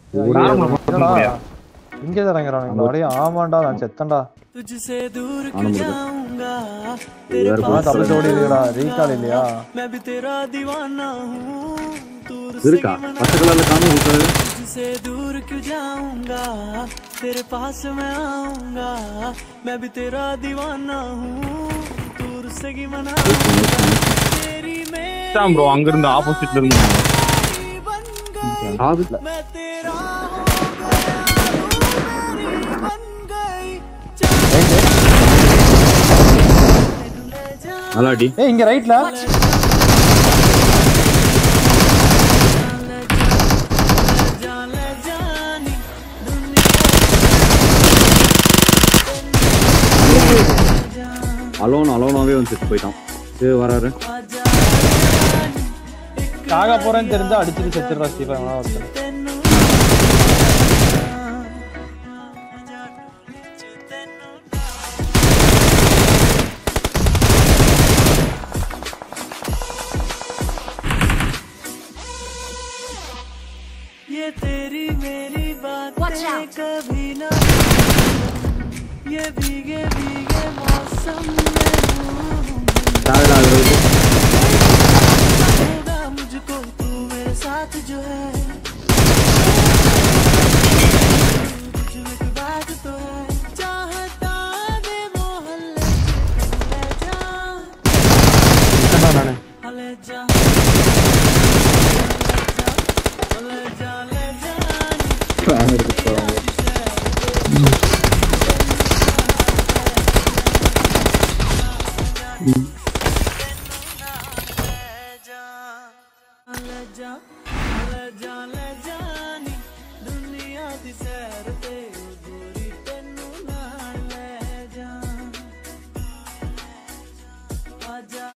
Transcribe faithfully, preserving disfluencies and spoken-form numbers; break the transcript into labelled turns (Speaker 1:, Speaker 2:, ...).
Speaker 1: இங்கே தான் இறங்குறானுங்களா? அடே ஆமாண்டா, நான் செத்தேன்டா.
Speaker 2: तुझसे दूर क्यों जाऊंगा
Speaker 1: நான் தப்பிச்சு ஓடி இருக்கடா. ரீகால் இல்லையா?
Speaker 2: मैं भी तेरा दीवाना हूं दूर
Speaker 3: இருக்கா பச்சை கலர்ல காணோம் இருக்காது.
Speaker 2: तुझसे दूर क्यों जाऊंगा तेरे पास मैं आऊंगा मैं भी तेरा दीवाना हूं दूर से ही मना तेरी में
Speaker 4: சாம் ப்ரோ அங்க இருந்து ஆப்போசிட்ல இருந்து
Speaker 3: ஆது
Speaker 2: मैं तेरा
Speaker 3: அலாடி
Speaker 1: ஏய் இங்க ரைட்ல
Speaker 3: அலோன் அலோனாவே வந்து செத்து போயிட்டான். சரி வராரு.
Speaker 1: காக போறேன்னு தெரிஞ்சா அடிச்சிட்டு செத்துறா ஸ்டீஃபன் ஒருத்தன்.
Speaker 2: ये तेरी मेरी बातें कभी ना ये भीगे भीगे मौसम में होगा मुझको तू मेरे साथ जो है कुछ एक बात तो है चाहता दे मोहल्ले ले जा
Speaker 1: நானே
Speaker 2: ले जा ले जा ले जा
Speaker 3: எடுத்து போறாங்க.